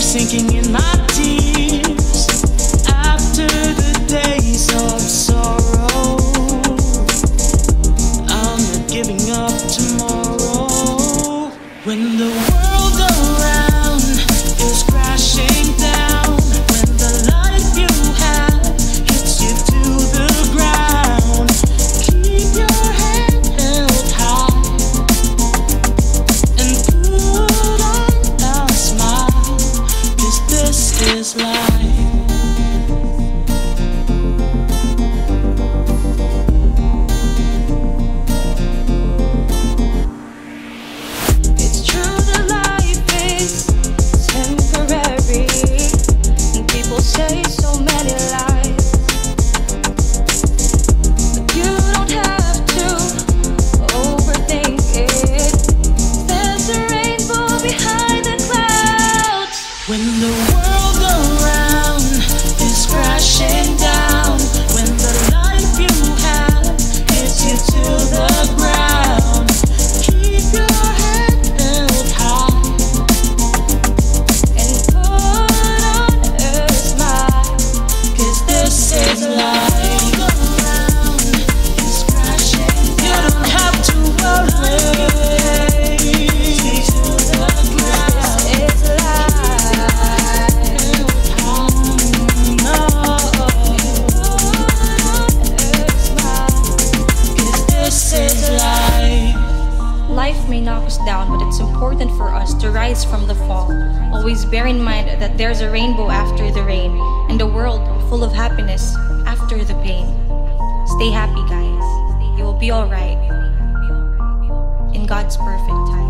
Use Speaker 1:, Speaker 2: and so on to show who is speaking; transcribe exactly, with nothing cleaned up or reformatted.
Speaker 1: sinking in my tears after the days of sorrow. I'm not giving up tomorrow. When the world around is crashing down, when the life you have hits you to the ground, keep your head held high and put on a smile, 'cause this is life. It's true that life is temporary, and people say so many lies, but you don't have to overthink it. There's a rainbow behind the clouds. When the world around is crashing down, when the life you have hits you to the ground, keep your head held high and put on a smile, 'cause this is life. Around is crashing down. You don't have to worry. To the ground. This is life. No. This is life.
Speaker 2: Life may knock us down, but it's important for us to rise from the fall. Always bear in mind that there's a rainbow after the rain, and a world full of happiness after the pain. Stay happy, guys. You will be alright in God's perfect time.